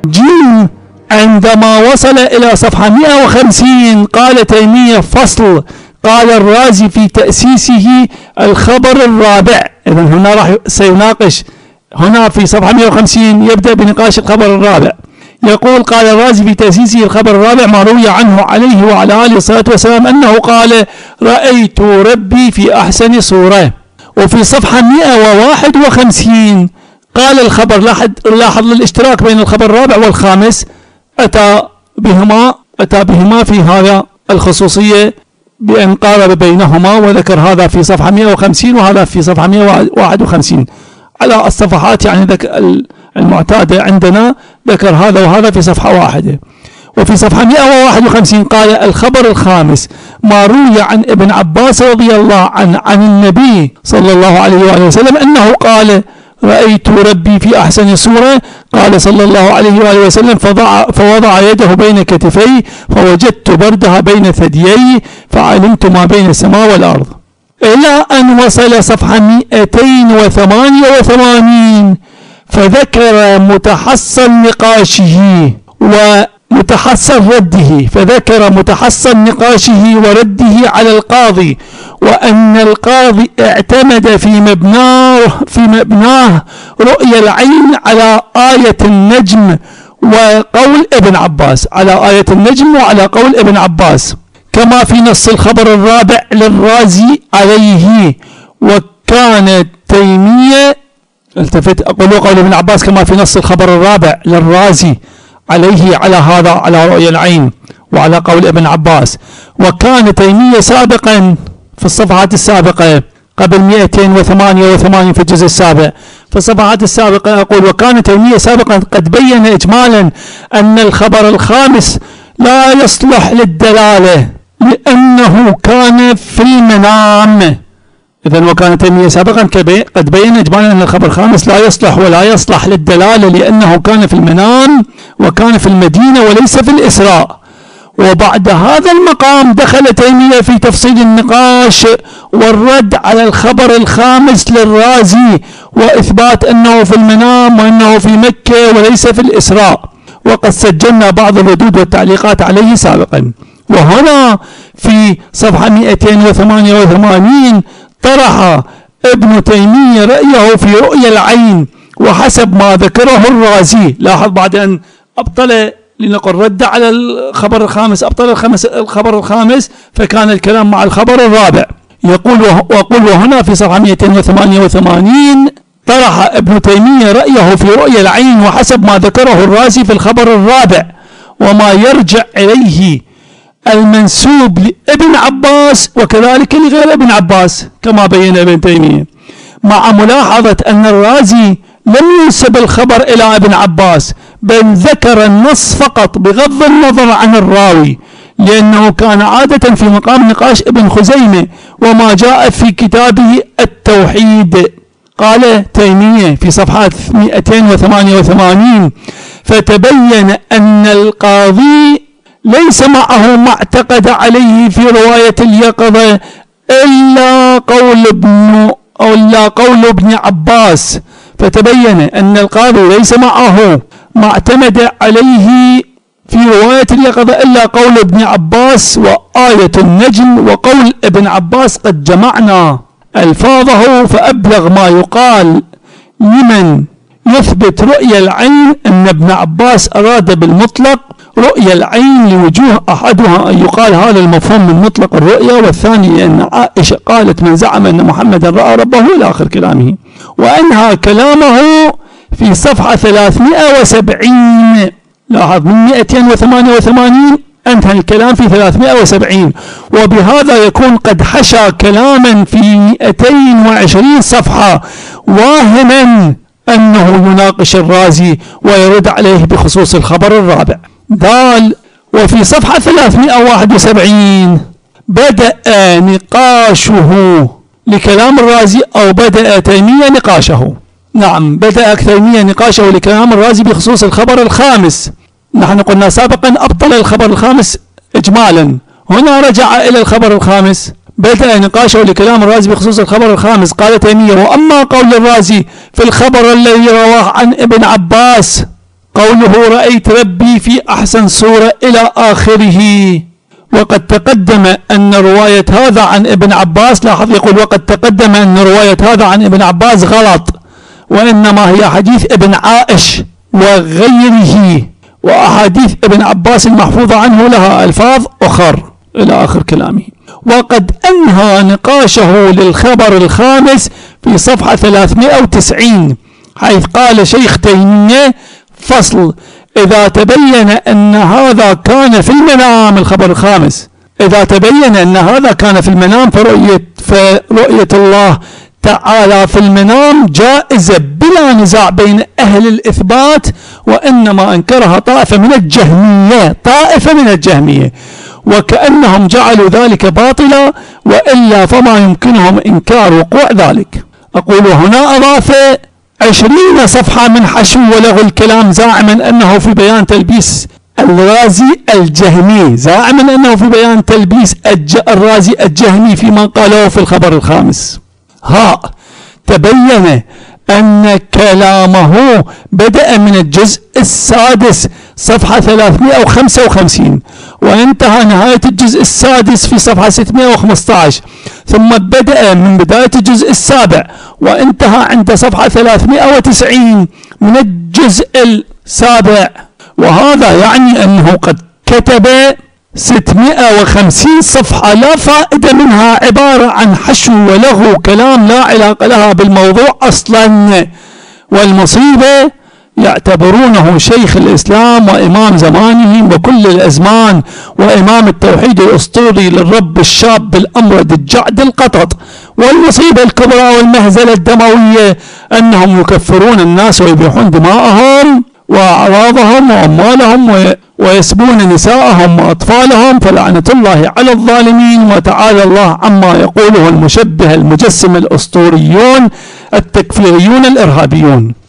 جيم. عندما وصل إلى صفحة 150 قال تيمية: فصل. قال الرازي في تأسيسه الخبر الرابع. إذن هنا راح سيناقش، هنا في صفحة 150 يبدأ بنقاش الخبر الرابع. يقول: قال الرازي في تأسيسه الخبر الرابع ما روي عنه عليه وعلى آله الصلاة والسلام أنه قال: رأيت ربي في أحسن صورة. وفي صفحة 151 قال الخبر، لاحظ الاشتراك بين الخبر الرابع والخامس، أتى بهما في هذا الخصوصية بأن قارب بينهما، وذكر هذا في صفحة 150 وهذا في صفحة 151 على الصفحات يعني المعتادة عندنا، ذكر هذا وهذا في صفحة واحدة. وفي صفحة 151 قال: الخبر الخامس ما روي عن ابن عباس رضي الله عنه عن النبي صلى الله عليه وآله وسلم أنه قال: رأيت ربي في أحسن صورة. قال صلى الله عليه وآله وسلم: فوضع يده بين كتفيه فوجدت بردها بين ثدييه فعلمت ما بين السماء والأرض. إلى أن وصل صفحة 288 فذكر متحصل نقاشه ومتحصل رده، فذكر متحصل نقاشه ورده على القاضي، وأن القاضي اعتمد في مبناه رؤيا العين على آية النجم وقول ابن عباس، على آية النجم وعلى قول ابن عباس، كما في نص الخبر الرابع للرازي عليه. وكان تيمية، التفت أقول قول ابن عباس كما في نص الخبر الرابع للرازي عليه على هذا، على رؤيا العين وعلى قول ابن عباس. وكان تيمية سابقا في الصفحات السابقة قبل 288 في الجزء السابع، في الصفحات السابقة أقول: وكان تيمية سابقا قد بين إجمالا أن الخبر الخامس لا يصلح للدلالة لأنه كان في المنام. إذن وكان تيمية سابقا قد بين إجمالا أن الخبر الخامس لا يصلح ولا يصلح للدلالة لأنه كان في المنام وكان في المدينة وليس في الإسراء. وبعد هذا المقام دخل تيمية في تفصيل النقاش والرد على الخبر الخامس للرازي وإثبات أنه في المنام وأنه في مكة وليس في الإسراء، وقد سجلنا بعض الردود والتعليقات عليه سابقا. وهنا في صفحة 288 طرح ابن تيمية رأيه في رؤيا العين وحسب ما ذكره الرازي. لاحظ بعد أن أبطل لنقل رد على الخبر الخامس، أبطل الخبر الخامس، فكان الكلام مع الخبر الرابع. وأقول وهنا في صفحة 288 طرح ابن تيمية رأيه في رؤيا العين وحسب ما ذكره الرازي في الخبر الرابع وما يرجع إليه المنسوب لابن عباس وكذلك لغير ابن عباس كما بين ابن تيمية، مع ملاحظة أن الرازي لم ينسب الخبر إلى ابن عباس بل ذكر النص فقط بغض النظر عن الراوي، لأنه كان عادة في مقام نقاش ابن خزيمة وما جاء في كتابه التوحيد. قال تيمية في صفحة 288: فتبين أن القاضي ليس معه ما اعتقد عليه في رواية اليقظة إلا قول ابن عباس. فتبين أن القاضي ليس معه ما اعتمد عليه في رواية اليقظة إلا قول ابن عباس وآية النجم وقول ابن عباس قد جمعنا ألفاظه فأبلغ ما يقال لمن يثبت رؤيا العين أن ابن عباس أراد بالمطلق رؤيا العين لوجوه، أحدها أن يقال هذا المفهوم من مطلق الرؤيا، والثاني أن عائشة قالت من زعم أن محمدا رأى ربه إلى آخر كلامه. وأنهى كلامه في صفحة 370. لاحظ من 288 انتهى الكلام في 370، وبهذا يكون قد حشى كلاما في 220 صفحة واهما أنه يناقش الرازي ويرد عليه بخصوص الخبر الرابع. دال. وفي صفحة 371 بدأ نقاشه لكلام الرازي، أو بدأ تيمية نقاشه، نعم بدأ تيمية نقاشه لكلام الرازي بخصوص الخبر الخامس. نحن قلنا سابقا أبطل الخبر الخامس إجمالا، هنا رجع إلى الخبر الخامس، بدأ نقاشه لكلام الرازي بخصوص الخبر الخامس. قال تيمية: وأما قول الرازي في الخبر الذي رواه عن ابن عباس، قوله رأيت ربي في أحسن صورة إلى آخره. وقد تقدم أن رواية هذا عن ابن عباس، لاحظ يقول وقد تقدم أن رواية هذا عن ابن عباس غلط، وإنما هي حديث ابن عائش وغيره، وأحاديث ابن عباس المحفوظة عنه لها ألفاظ أخر إلى آخر كلامه. وقد أنهى نقاشه للخبر الخامس في صفحة 390 حيث قال شيخ تيمية: فصل: إذا تبين أن هذا كان في المنام، الخبر الخامس، إذا تبين أن هذا كان في المنام فرؤية الله تعالى في المنام جائزة بلا نزاع بين أهل الإثبات، وإنما أنكرها طائفة من الجهمية، وكأنهم جعلوا ذلك باطلا، وإلا فما يمكنهم إنكار وقوع ذلك. أقول هنا أضاف 20 صفحة من حشو ولغو الكلام زاعما أنه في بيان تلبيس الرازي الجهمي، زاعما أنه في بيان تلبيس الرازي الجهمي فيما قاله في الخبر الخامس. تبين أن كلامه بدأ من الجزء السادس صفحة 355 وانتهى نهاية الجزء السادس في صفحة 615، ثم بدأ من بداية الجزء السابع وانتهى عند صفحة 390 من الجزء السابع، وهذا يعني أنه قد كتب 650 صفحة لا فائدة منها، عبارة عن حشو ولغو كلام لا علاقة لها بالموضوع أصلا. والمصيبة يعتبرونه شيخ الإسلام وإمام زمانه وكل الأزمان، وإمام التوحيد الأسطوري للرب الشاب الأمرد الجعد القطط. والمصيبة الكبرى والمهزلة الدموية أنهم يكفرون الناس ويبيحون دماءهم وأعراضهم وأموالهم ويسبون نساءهم وأطفالهم، فلعنة الله على الظالمين، وتعالى الله عما يقوله المشبه المجسم الأسطوريون التكفيريون الإرهابيون.